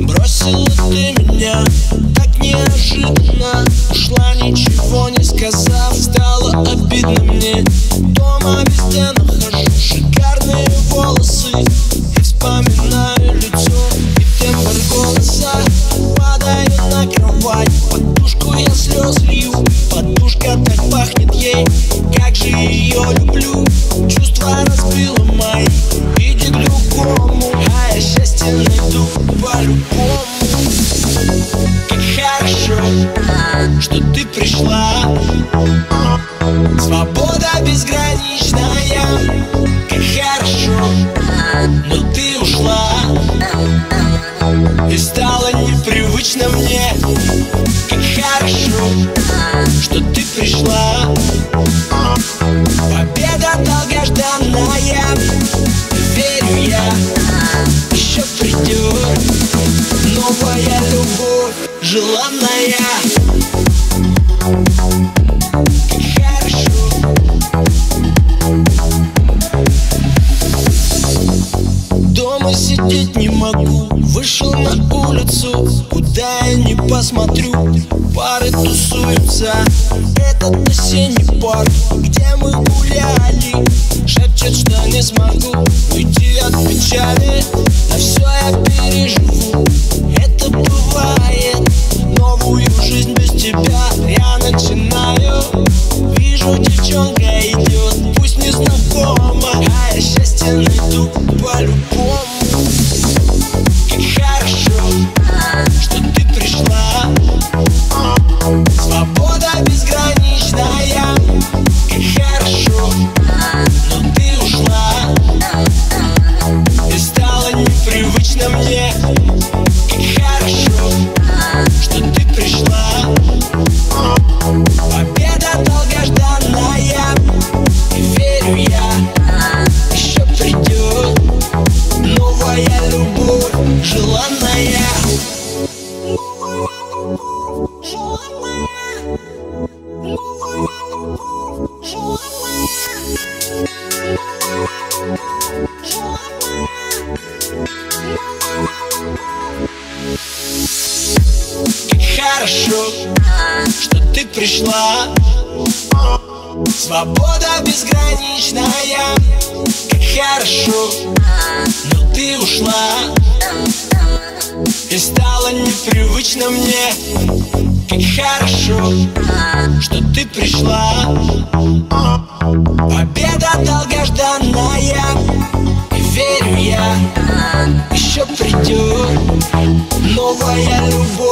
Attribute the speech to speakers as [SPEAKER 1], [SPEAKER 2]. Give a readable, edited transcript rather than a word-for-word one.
[SPEAKER 1] Бросила ты меня так неожиданно, ушла, ничего не сказав. Стало обидно мне, дома везде нахожу шикарные волосы и вспоминаю лицо и тембр голоса. Падаю на кровать, подушку я слез лью, подушка так пахнет ей, как же ее люблю. Чувства разбила мои, иди к другому, а я счастье найду по-любому. Как хорошо, что ты пришла, свобода безграничная. Как хорошо, но ты ушла, и стало непривычно мне. Как хорошо, что ты пришла, победа долгожданная. Верю я, еще придет новая любовь желанная. Как хорошо. Дома сидеть не могу, вышел на улицу, куда я не посмотрю. Пары тусуются, этот осенний парк, где мы гуляли. Шепчет, что не смогу уйти от печали, но все я переживу, это бывает. Новую жизнь без тебя я начинаю. Вижу, девчонка идет, пусть не знакома, а я счастье найду по-любому. Как хорошо, что ты пришла, свобода безграничная. Как хорошо, но ты ушла, и стало непривычно мне. Как хорошо, что ты пришла, победа долгожданная. И верю я, еще придет новая любовь желанная. Как хорошо, что ты пришла, свобода безграничная. Как хорошо, но ты ушла, и стало непривычно мне. Как хорошо, что ты пришла, победа долгожданная. И верю я, еще придет новая любовь.